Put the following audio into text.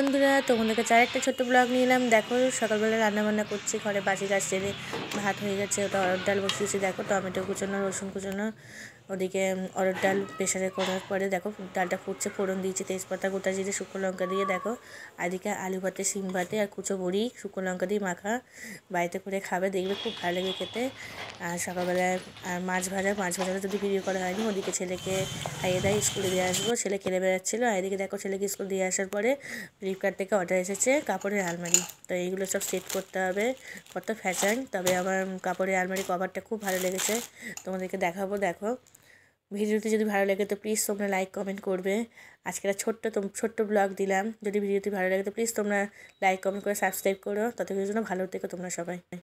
বন্ধুরা, তোমাদের কাছে আরেকটা ছোট্ট ব্লগ নিয়ে এলাম। দেখো সকালবেলা রান্নাবান্না করছি, ঘরে বাসি গাছ টেনে ভাত হয়ে গেছে, ওটা অরড় ডাল বসিয়েছি। দেখো টমেটো কুচোনো, রসুন কুচোনো, ওদিকে অরড় ডাল প্রেশারে করার পরে দেখো ডালটা ফুটছে, ফোড়ন দিয়েছি তেজপাতা, গোটা জিরে, শুকনো লঙ্কা দিয়ে। দেখো এদিকে আলু ভাতে, শিম ভাতে আর কুচো বড়ি শুকনো লঙ্কা দিয়ে মাখা, বাড়িতে করে খাবে, দেখবে খুব ভালো লাগে খেতে। আর সকালবেলায় আর মাছ ভাজাটা যদি ভিডিও করা হয়নি, ওদিকে ছেলেকে খাইয়ে দেয়, স্কুলে দিয়ে আসবো। ছেলে খেলে বেড়াচ্ছিলো। আর এদিকে দেখো ছেলেকে স্কুল দিয়ে আসার পরে ফ্লিপকার্ট থেকে অর্ডার এসেছে কাপড়ের আলমারি। তো এইগুলো সব সেট করতে হবে, কত ফ্যাশন। তবে আমার কাপড়ের আলমারি কভারটা খুব ভালো লেগেছে, তোমাদেরকে দেখাবো। দেখো ভিডিওটি যদি ভালো লাগে তো প্লিজ তোমরা লাইক কমেন্ট করবে। আজকে ছোট্ট ব্লগ দিলাম। যদি ভিডিওটি ভালো লাগে তো প্লিজ তোমরা লাইক কমেন্ট করে সাবস্ক্রাইব করো। ততক্ষণের জন্য ভালো থেকো তোমরা সবাই।